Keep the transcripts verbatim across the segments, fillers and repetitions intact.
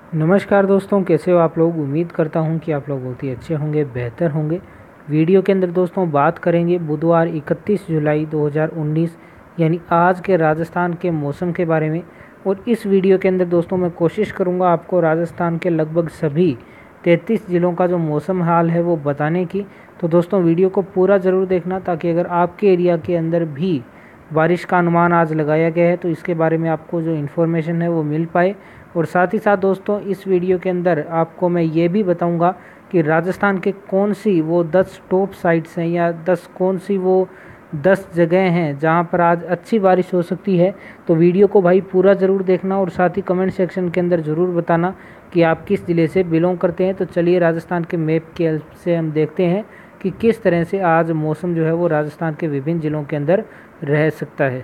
नमस्कार दोस्तों, कैसे हो आप लोग। उम्मीद करता हूं कि आप लोग बहुत ही अच्छे होंगे, बेहतर होंगे। वीडियो के अंदर दोस्तों बात करेंगे बुधवार इकतीस जुलाई दो हज़ार उन्नीस यानी आज के राजस्थान के मौसम के बारे में। और इस वीडियो के अंदर दोस्तों मैं कोशिश करूंगा आपको राजस्थान के लगभग सभी तैंतीस ज़िलों का जो मौसम हाल है वो बताने की। तो दोस्तों वीडियो को पूरा ज़रूर देखना, ताकि अगर आपके एरिया के अंदर भी बारिश का अनुमान आज लगाया गया है तो इसके बारे में आपको जो इन्फॉर्मेशन है वो मिल पाए। और साथ ही साथ दोस्तों इस वीडियो के अंदर आपको मैं ये भी बताऊंगा कि राजस्थान के कौन सी वो दस टॉप साइट्स हैं या दस कौन सी वो दस जगह हैं जहां पर आज अच्छी बारिश हो सकती है। तो वीडियो को भाई पूरा ज़रूर देखना और साथ ही कमेंट सेक्शन के अंदर ज़रूर बताना कि आप किस ज़िले से बिलोंग करते हैं। तो चलिए राजस्थान के मैप की हेल्प से हम देखते हैं कि किस तरह से आज मौसम जो है वो राजस्थान के विभिन्न ज़िलों के अंदर रह सकता है।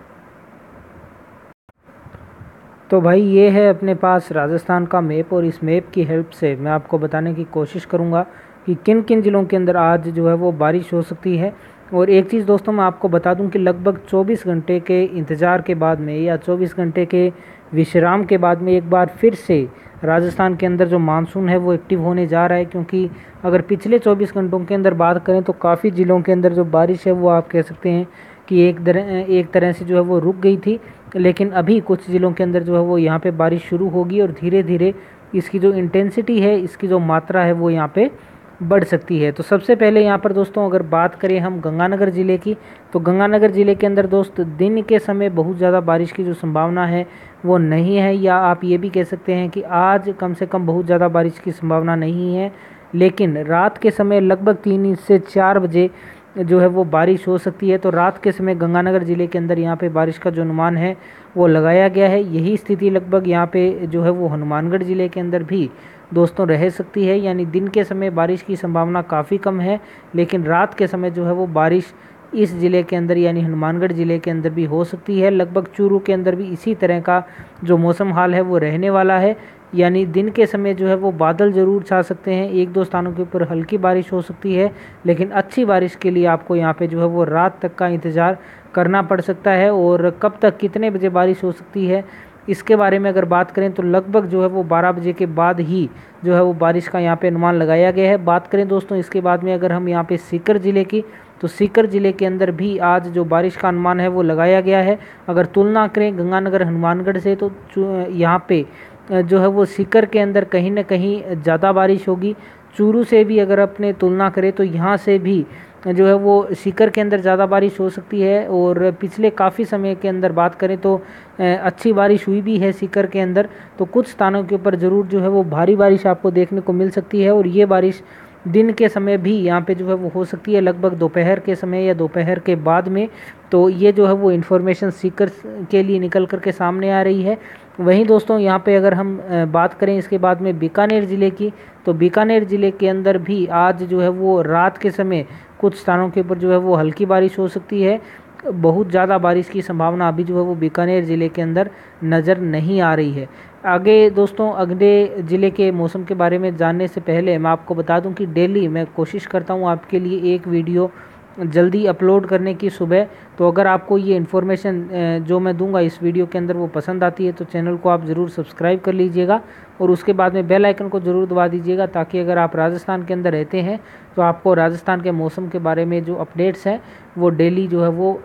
तो भाई ये है अपने पास राजस्थान का मैप, और इस मैप की हेल्प से मैं आपको बताने की कोशिश करूँगा कि किन किन ज़िलों के अंदर आज जो है वो बारिश हो सकती है। और एक चीज़ दोस्तों मैं आपको बता दूं कि लगभग चौबीस घंटे के इंतज़ार के बाद में या चौबीस घंटे के विश्राम के बाद में एक बार फिर से राजस्थान के अंदर जो मानसून है वो एक्टिव होने जा रहा है। क्योंकि अगर पिछले चौबीस घंटों के अंदर बात करें तो काफ़ी ज़िलों के अंदर जो बारिश है वो आप कह सकते हैं कि एक तरह एक तरह से जो है वो रुक गई थी। लेकिन अभी कुछ ज़िलों के अंदर जो है वो यहाँ पे बारिश शुरू होगी और धीरे धीरे इसकी जो इंटेंसिटी है, इसकी जो मात्रा है वो यहाँ पे बढ़ सकती है। तो सबसे पहले यहाँ पर दोस्तों अगर बात करें हम गंगानगर ज़िले की, तो गंगानगर ज़िले के अंदर दोस्त दिन के समय बहुत ज़्यादा बारिश की जो संभावना है वो नहीं है, या आप ये भी कह सकते हैं कि आज कम से कम बहुत ज़्यादा बारिश की संभावना नहीं है। लेकिन रात के समय लगभग तीन से चार बजे जो है वो बारिश हो सकती है। तो रात के समय गंगानगर ज़िले के अंदर यहाँ पे बारिश का जो अनुमान है वो लगाया गया है। यही स्थिति लगभग यहाँ पे जो है वो हनुमानगढ़ ज़िले के अंदर भी दोस्तों रह सकती है। यानी दिन के समय बारिश की संभावना काफ़ी कम है, लेकिन रात के समय जो है वो बारिश इस ज़िले के अंदर यानी हनुमानगढ़ ज़िले के अंदर भी हो सकती है। लगभग चूरू के अंदर भी इसी तरह का जो मौसम हाल है वो रहने वाला है। यानी दिन के समय जो है वो बादल ज़रूर छा सकते हैं, एक दो स्थानों के ऊपर हल्की बारिश हो सकती है, लेकिन अच्छी बारिश के लिए आपको यहाँ पे जो है वो रात तक का इंतज़ार करना पड़ सकता है। और कब तक कितने बजे बारिश हो सकती है इसके बारे में अगर बात करें तो लगभग जो है वो बारह बजे के बाद ही जो है वो बारिश का यहाँ पे अनुमान लगाया गया है। बात करें दोस्तों इसके बाद में अगर हम यहाँ पे सीकर ज़िले की, तो सीकर ज़िले के अंदर भी आज जो बारिश का अनुमान है वो लगाया गया है। अगर तुलना करें गंगानगर हनुमानगढ़ से तो यहाँ पे जो है वो सीकर के अंदर कहीं ना कहीं ज़्यादा बारिश होगी। चूरू से भी अगर अपने तुलना करें तो यहाँ से भी जो है वो सीकर के अंदर ज़्यादा बारिश हो सकती है। और पिछले काफ़ी समय के अंदर बात करें तो अच्छी बारिश हुई भी है सीकर के अंदर। तो कुछ स्थानों के ऊपर ज़रूर जो है वो भारी बारिश आपको देखने को मिल सकती है, और ये बारिश दिन के समय भी यहाँ पे जो है वो हो सकती है, लगभग दोपहर के समय या दोपहर के बाद में। तो ये जो है वो इन्फॉर्मेशन सीकर के लिए निकल कर के सामने आ रही है। वहीं दोस्तों यहाँ पे अगर हम बात करें इसके बाद में बीकानेर ज़िले की, तो बीकानेर ज़िले के अंदर भी आज जो है वो रात के समय कुछ स्थानों के ऊपर जो है वो हल्की बारिश हो सकती है। बहुत ज़्यादा बारिश की संभावना अभी जो है वो बीकानेर ज़िले के अंदर नज़र नहीं आ रही है। आगे दोस्तों अगले ज़िले के मौसम के बारे में जानने से पहले मैं आपको बता दूं कि डेली मैं कोशिश करता हूं आपके लिए एक वीडियो जल्दी अपलोड करने की सुबह। तो अगर आपको ये इन्फॉर्मेशन जो मैं दूंगा इस वीडियो के अंदर वो पसंद आती है तो चैनल को आप ज़रूर सब्सक्राइब कर लीजिएगा, और उसके बाद में बेल आइकन को ज़रूर दबा दीजिएगा, ताकि अगर आप राजस्थान के अंदर रहते हैं तो आपको राजस्थान के मौसम के बारे में जो अपडेट्स हैं वो डेली जो है वो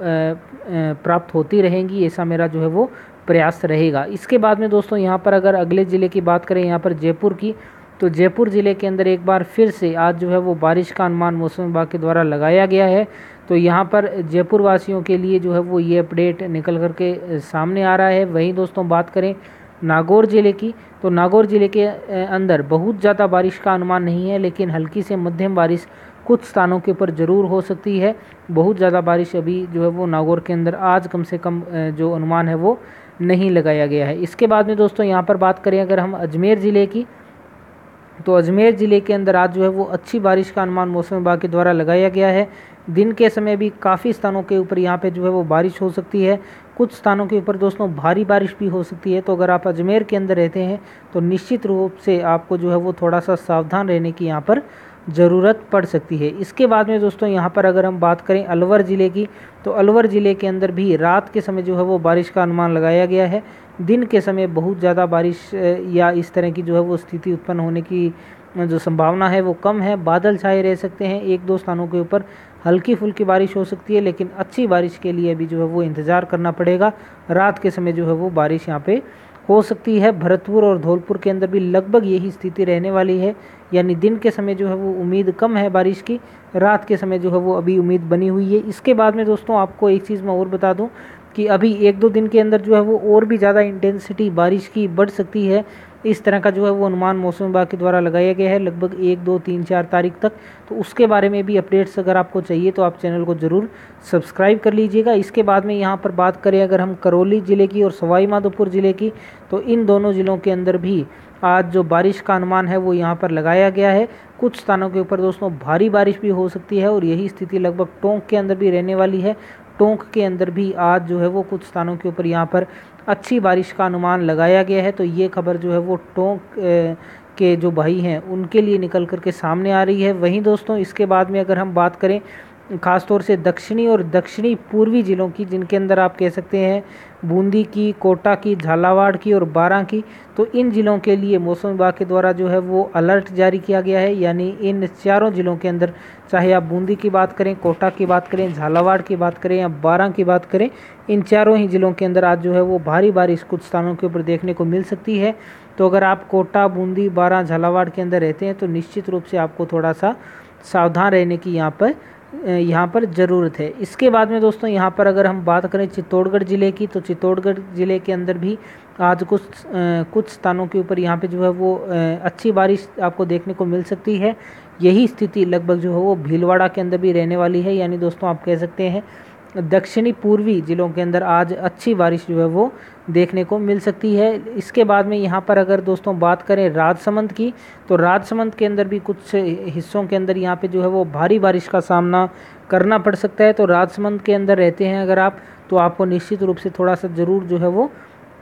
प्राप्त होती रहेंगी। ऐसा मेरा जो है वो प्रयास रहेगा। इसके बाद में दोस्तों यहाँ पर अगर अगले ज़िले की बात करें, यहाँ पर जयपुर की, तो जयपुर ज़िले के अंदर एक बार फिर से आज जो है वो बारिश का अनुमान मौसम विभाग के द्वारा लगाया गया है। तो यहाँ पर जयपुर वासियों के लिए जो है वो ये अपडेट निकल कर के सामने आ रहा है। वहीं दोस्तों बात करें नागौर ज़िले की, तो नागौर ज़िले के अंदर बहुत ज़्यादा बारिश का अनुमान नहीं है, लेकिन हल्की से मध्यम बारिश कुछ स्थानों के ऊपर ज़रूर हो सकती है। बहुत ज़्यादा बारिश अभी जो है वो नागौर के अंदर आज कम से कम जो अनुमान है वो नहीं लगाया गया है। इसके बाद में दोस्तों यहाँ पर बात करें अगर हम अजमेर ज़िले की, तो अजमेर ज़िले के अंदर आज जो है वो अच्छी बारिश का अनुमान मौसम विभाग के द्वारा लगाया गया है। दिन के समय भी काफ़ी स्थानों के ऊपर यहाँ पे जो है वो बारिश हो सकती है। कुछ स्थानों के ऊपर दोस्तों भारी बारिश भी हो सकती है। तो अगर आप अजमेर के अंदर रहते हैं तो निश्चित रूप से आपको जो है वो थोड़ा सा सावधान रहने की यहाँ पर ज़रूरत पड़ सकती है। इसके बाद में दोस्तों यहाँ पर अगर हम बात करें अलवर ज़िले की, तो अलवर ज़िले के अंदर भी रात के समय जो है वो बारिश का अनुमान लगाया गया है। दिन के समय बहुत ज़्यादा बारिश या इस तरह की जो है वो स्थिति उत्पन्न होने की जो संभावना है वो कम है। बादल छाए रह सकते हैं, एक दो स्थानों के ऊपर हल्की फुल्की बारिश हो सकती है, लेकिन अच्छी बारिश के लिए अभी जो है वो इंतज़ार करना पड़ेगा। रात के समय जो है वो बारिश यहाँ पे हो सकती है। भरतपुर और धौलपुर के अंदर भी लगभग यही स्थिति रहने वाली है, यानी दिन के समय जो है वो उम्मीद कम है बारिश की, रात के समय जो है वो अभी उम्मीद बनी हुई है। इसके बाद में दोस्तों आपको एक चीज़ मैं और बता दूं कि अभी एक दो दिन के अंदर जो है वो और भी ज़्यादा इंटेंसिटी बारिश की बढ़ सकती है। इस तरह का जो है वो अनुमान मौसम विभाग के द्वारा लगाया गया है लगभग एक दो तीन चार तारीख तक। तो उसके बारे में भी अपडेट्स अगर आपको चाहिए तो आप चैनल को ज़रूर सब्सक्राइब कर लीजिएगा। इसके बाद में यहाँ पर बात करें अगर हम करौली ज़िले की और सवाई माधोपुर ज़िले की, तो इन दोनों ज़िलों के अंदर भी आज जो बारिश का अनुमान है वो यहाँ पर लगाया गया है। कुछ स्थानों के ऊपर दोस्तों भारी बारिश भी हो सकती है और यही स्थिति लगभग टोंक के अंदर भी रहने वाली है। टोंक के अंदर भी आज जो है वो कुछ स्थानों के ऊपर यहाँ पर अच्छी बारिश का अनुमान लगाया गया है। तो ये खबर जो है वो टोंक के जो भाई हैं उनके लिए निकल कर के सामने आ रही है। वहीं दोस्तों इसके बाद में अगर हम बात करें ख़ासतौर से दक्षिणी और दक्षिणी पूर्वी ज़िलों की, जिनके अंदर आप कह सकते हैं बूंदी की, कोटा की, झालावाड़ की और बारां की, तो इन ज़िलों के लिए मौसम विभाग के द्वारा जो है वो अलर्ट जारी किया गया है। यानी इन चारों ज़िलों के अंदर, चाहे आप बूंदी की बात करें, कोटा की बात करें, झालावाड़ की बात करें या बारां की बात करें, इन चारों ही ज़िलों के अंदर आज जो है वो भारी बारिश कुछ स्थानों के ऊपर देखने को मिल सकती है। तो अगर आप कोटा, बूंदी, बारां, झालावाड़ के अंदर रहते हैं तो निश्चित रूप से आपको थोड़ा सा सावधान रहने की यहाँ पर यहाँ पर ज़रूरत है। इसके बाद में दोस्तों यहाँ पर अगर हम बात करें चित्तौड़गढ़ ज़िले की, तो चित्तौड़गढ़ ज़िले के अंदर भी आज कुछ कुछ स्थानों के ऊपर यहाँ पे जो है वो अच्छी बारिश आपको देखने को मिल सकती है। यही स्थिति लगभग जो है वो भीलवाड़ा के अंदर भी रहने वाली है। यानी दोस्तों आप कह सकते हैं दक्षिणी पूर्वी ज़िलों के अंदर आज अच्छी बारिश जो है वो देखने को मिल सकती है। इसके बाद में यहाँ पर अगर दोस्तों बात करें राजसमंद की, तो राजसमंद के अंदर भी कुछ हिस्सों के अंदर यहाँ पे जो है वो भारी बारिश का सामना करना पड़ सकता है। तो राजसमंद के अंदर रहते हैं अगर आप, तो आपको निश्चित रूप से थोड़ा सा ज़रूर जो है वो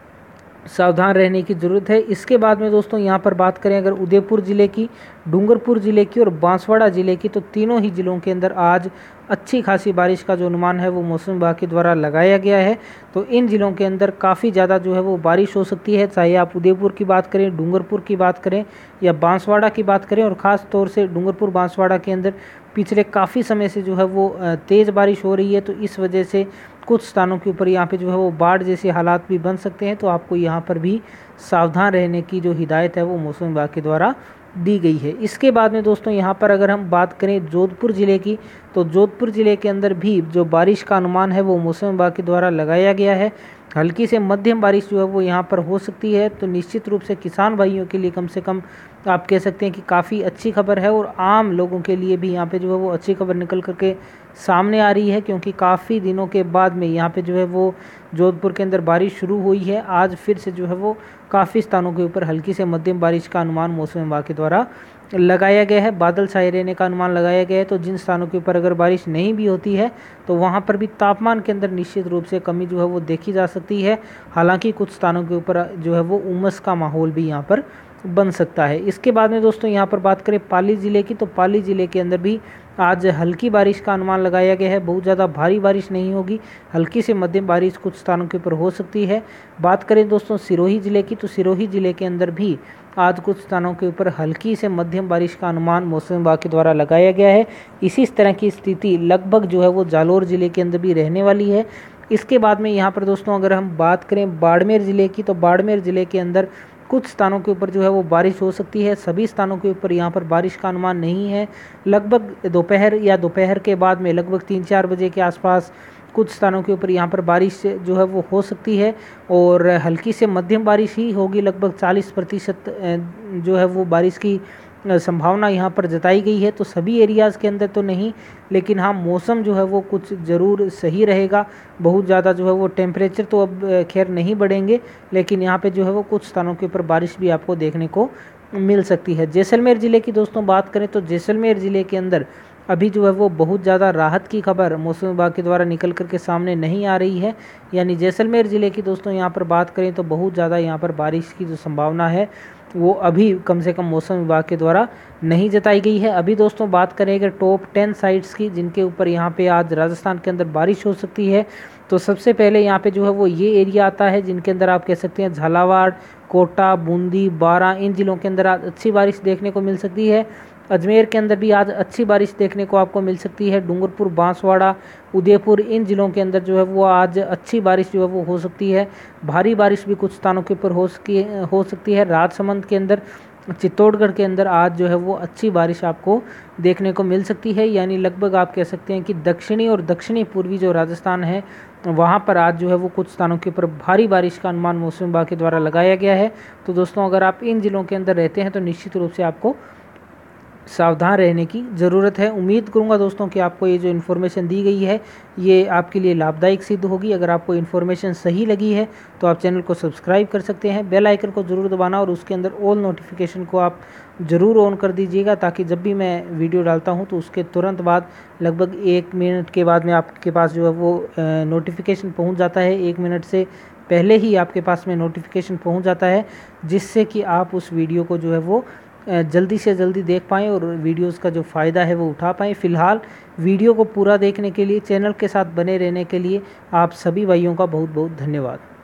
सावधान रहने की ज़रूरत है। इसके बाद में दोस्तों यहाँ पर बात करें अगर उदयपुर ज़िले की, डूंगरपुर ज़िले की और बांसवाड़ा ज़िले की, तो तीनों ही ज़िलों के अंदर आज अच्छी खासी बारिश का जो अनुमान है वो मौसम विभाग के द्वारा लगाया गया है। तो इन ज़िलों के अंदर काफ़ी ज़्यादा जो है वो बारिश हो सकती है, चाहे आप उदयपुर की बात करें, डूंगरपुर की बात करें या बांसवाड़ा की बात करें। और ख़ास तौर से डूंगरपुर बांसवाड़ा के अंदर पिछले काफ़ी समय से जो है वो तेज़ बारिश हो रही है, तो इस वजह से कुछ स्थानों के ऊपर यहाँ पे जो है वो बाढ़ जैसे हालात भी बन सकते हैं। तो आपको यहाँ पर भी सावधान रहने की जो हिदायत है वो मौसम विभाग के द्वारा दी गई है। इसके बाद में दोस्तों यहाँ पर अगर हम बात करें जोधपुर ज़िले की, तो जोधपुर ज़िले के अंदर भी जो बारिश का अनुमान है वो मौसम विभाग के द्वारा लगाया गया है। हल्की से मध्यम बारिश जो है वो यहाँ पर हो सकती है। तो निश्चित रूप से किसान भाइयों के लिए कम से कम आप कह सकते हैं कि काफ़ी अच्छी खबर है, और आम लोगों के लिए भी यहाँ पे जो है वो अच्छी खबर निकल करके सामने आ रही है, क्योंकि काफ़ी दिनों के बाद में यहाँ पे जो है वो जोधपुर के अंदर बारिश शुरू हुई है। आज फिर से जो है वो काफ़ी स्थानों के ऊपर हल्की से मध्यम बारिश का अनुमान मौसम विभाग के द्वारा लगाया गया है। बादल छाए रहने का अनुमान लगाया गया है। तो जिन स्थानों के ऊपर अगर बारिश नहीं भी होती है तो वहाँ पर भी तापमान के अंदर निश्चित रूप से कमी जो है वो देखी जा सकती है। हालांकि कुछ स्थानों के ऊपर जो है वो उमस का माहौल भी यहाँ पर बन सकता है। इसके बाद में दोस्तों यहाँ पर बात करें पाली ज़िले की, तो पाली ज़िले के अंदर भी आज हल्की बारिश का अनुमान लगाया गया है। बहुत ज़्यादा भारी बारिश नहीं होगी, हल्की से मध्यम बारिश कुछ स्थानों के ऊपर हो सकती है। बात करें दोस्तों सिरोही ज़िले की, तो सिरोही ज़िले के अंदर भी आज कुछ स्थानों के ऊपर हल्की से मध्यम बारिश का अनुमान मौसम विभाग के द्वारा लगाया गया है। इसी तरह की स्थिति लगभग जो है वो जालौर ज़िले के अंदर भी रहने वाली है। इसके बाद में यहाँ पर दोस्तों अगर हम बात करें बाड़मेर ज़िले की, तो बाड़मेर ज़िले के अंदर कुछ स्थानों के ऊपर जो है वो बारिश हो सकती है। सभी स्थानों के ऊपर यहाँ पर बारिश का अनुमान नहीं है। लगभग दोपहर या दोपहर के बाद में लगभग तीन चार बजे के आसपास कुछ स्थानों के ऊपर यहाँ पर बारिश जो है वो हो सकती है, और हल्की से मध्यम बारिश ही होगी। लगभग चालीस प्रतिशत जो है वो बारिश की संभावना यहाँ पर जताई गई है। तो सभी एरियाज़ के अंदर तो नहीं, लेकिन हाँ मौसम जो है वो कुछ ज़रूर सही रहेगा। बहुत ज़्यादा जो है वो टेम्परेचर तो अब खैर नहीं बढ़ेंगे, लेकिन यहाँ पे जो है वो कुछ स्थानों के ऊपर बारिश भी आपको देखने को मिल सकती है। जैसलमेर ज़िले की दोस्तों बात करें तो जैसलमेर ज़िले के अंदर अभी जो है वो बहुत ज़्यादा राहत की खबर मौसम विभाग के द्वारा निकल कर के सामने नहीं आ रही है। यानी जैसलमेर ज़िले की दोस्तों यहाँ पर बात करें तो बहुत ज़्यादा यहाँ पर बारिश की जो संभावना है वो अभी कम से कम मौसम विभाग के द्वारा नहीं जताई गई है। अभी दोस्तों बात करें अगर टॉप टेन साइट्स की जिनके ऊपर यहाँ पे आज राजस्थान के अंदर बारिश हो सकती है, तो सबसे पहले यहाँ पे जो है वो ये एरिया आता है जिनके अंदर आप कह सकते हैं झालावाड़, कोटा, बूंदी, बारां, इन जिलों के अंदर आज अच्छी बारिश देखने को मिल सकती है। अजमेर के अंदर भी आज अच्छी बारिश देखने को आपको मिल सकती है। डूंगरपुर, बांसवाड़ा, उदयपुर, इन ज़िलों के अंदर जो है वो आज अच्छी बारिश जो है वो हो सकती है। भारी बारिश भी कुछ स्थानों के ऊपर हो सकी हो सकती है। राजसमंद के अंदर, चित्तौड़गढ़ के अंदर आज जो है वो अच्छी बारिश आपको देखने को मिल सकती है। यानी लगभग आप कह सकते हैं कि दक्षिणी और दक्षिणी पूर्वी जो राजस्थान है वहाँ पर आज जो है वो कुछ स्थानों के ऊपर भारी बारिश का अनुमान मौसम विभाग के द्वारा लगाया गया है। तो दोस्तों अगर आप इन ज़िलों के अंदर रहते हैं तो निश्चित रूप से आपको सावधान रहने की ज़रूरत है। उम्मीद करूंगा दोस्तों कि आपको ये जो इन्फॉर्मेशन दी गई है ये आपके लिए लाभदायक सिद्ध होगी। अगर आपको इन्फॉर्मेशन सही लगी है तो आप चैनल को सब्सक्राइब कर सकते हैं, बेल आइकन को ज़रूर दबाना और उसके अंदर ऑल नोटिफिकेशन को आप ज़रूर ऑन कर दीजिएगा, ताकि जब भी मैं वीडियो डालता हूँ तो उसके तुरंत बाद लगभग एक मिनट के बाद में आपके पास जो है वो नोटिफिकेशन पहुँच जाता है। एक मिनट से पहले ही आपके पास में नोटिफिकेशन पहुँच जाता है, जिससे कि आप उस वीडियो को जो है वो जल्दी से जल्दी देख पाएँ और वीडियोस का जो फ़ायदा है वो उठा पाएँ। फ़िलहाल वीडियो को पूरा देखने के लिए, चैनल के साथ बने रहने के लिए आप सभी भाइयों का बहुत बहुत धन्यवाद।